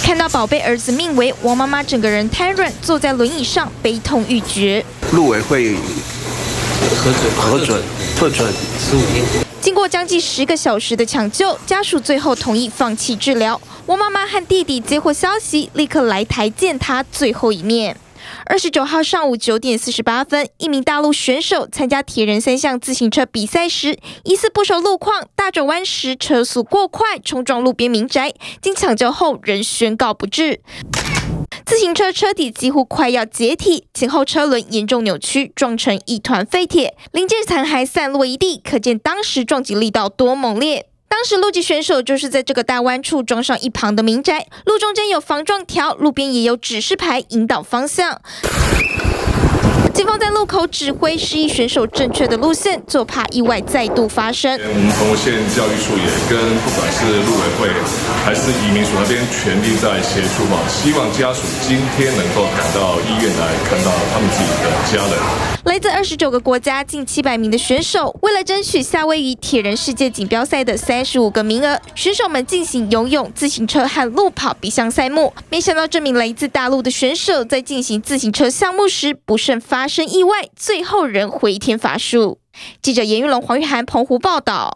看到宝贝儿子命危，王妈妈整个人瘫软，坐在轮椅上，悲痛欲绝。 陆委会核准15天。 经过将近10个小时的抢救，家属最后同意放弃治疗。王妈妈和弟弟接获消息，立刻来台见他最后一面。29号上午9点48分，一名大陆选手参加铁人3项自行车比赛时，疑似不熟路况，大转弯时车速过快，冲撞路边民宅，经抢救后仍宣告不治。自行车车体几乎快要解体，前后车轮严重扭曲，撞成一团废铁，零件残骸散落一地，可见当时撞击力道多猛烈。当时路级选手就是在这个大弯处撞上一旁的民宅，路中间有防撞条，路边也有指示牌引导方向。警方在路口指挥示意选手正确的路线，就怕意外再度发生。 我们澎湖县教育处也跟不管是陆委会还是移民署那边全力在协助希望家属今天能够赶到医院来看到他们自己的家人。 来自29个国家近700名的选手，为了争取夏威夷铁人世界锦标赛的35个名额，选手们进行游泳、自行车和路跑比项赛目。没想到这名来自大陆的选手在进行自行车项目时不慎发生意外，最后仍回天乏术。记者严玉龙、黄玉涵澎湖报道。